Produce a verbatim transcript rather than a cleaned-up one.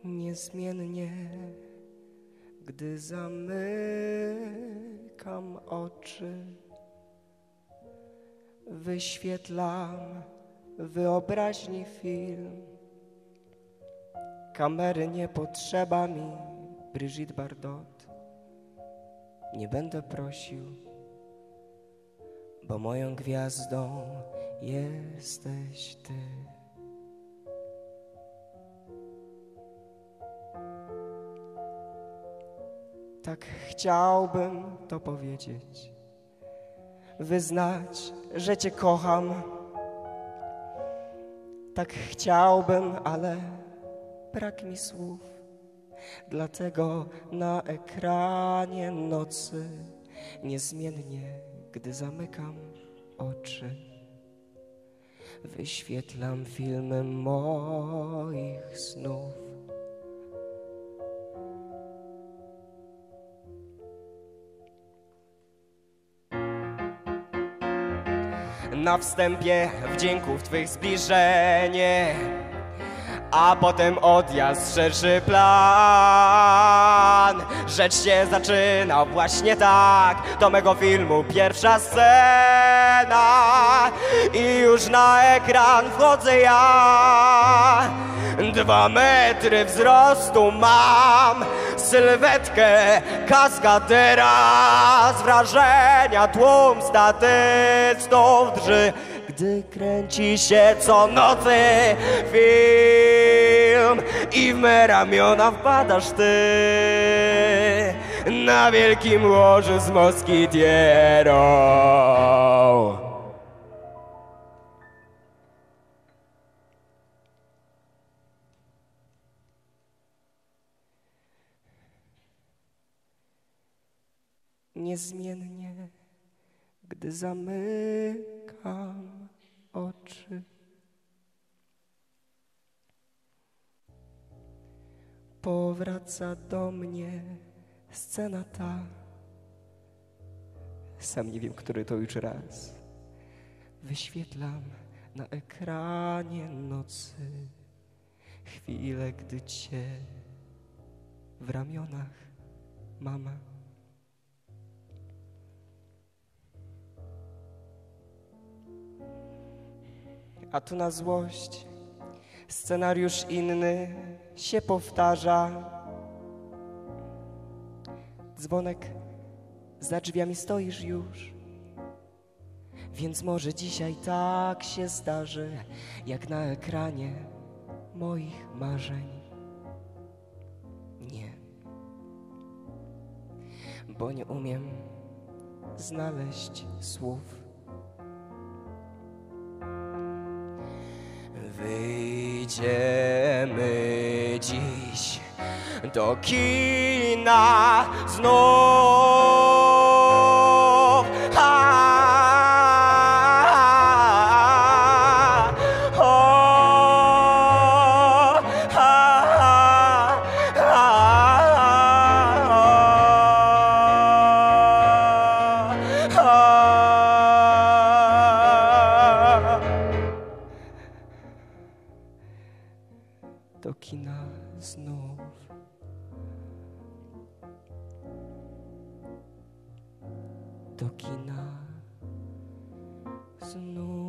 Niezmiennie, gdy zamykam oczy, wyświetlam wyobraźni film. Kamery nie potrzeba mi, Brigitte Bardot. Nie będę prosił, bo moją gwiazdą jesteś ty. Tak chciałbym to powiedzieć, wyznać, że cię kocham. Tak chciałbym, ale brak mi słów. Dlatego na ekranie nocy niezmiennie, gdy zamykam oczy, wyświetlam filmy moich snów. Na wstępie wdzięków twych zbliżenie, a potem odjazd, szerszy plan. Rzecz się zaczyna właśnie tak, to mego filmu pierwsza scena i już na ekran wchodzę ja. Dwa metry wzrostu mam, sylwetkę kaskadera, z wrażenia tłum statystów drży, gdy kręci się co nocy film i w me ramiona wpadasz ty na wielkim łożu z moskitierą. Niezmiennie, gdy zamykam oczy, powraca do mnie scena ta. Sam nie wiem, który to już raz wyświetlam na ekranie nocy chwilę, gdy cię w ramionach mam. A tu na złość scenariusz inny się powtarza. Dzwonek, za drzwiami stoisz już, więc może dzisiaj tak się zdarzy, jak na ekranie moich marzeń. Nie, bo nie umiem znaleźć słów. Wyjdziemy dziś do kina znów. Ha, o, ha, ha, do kina znów. Do kina znów.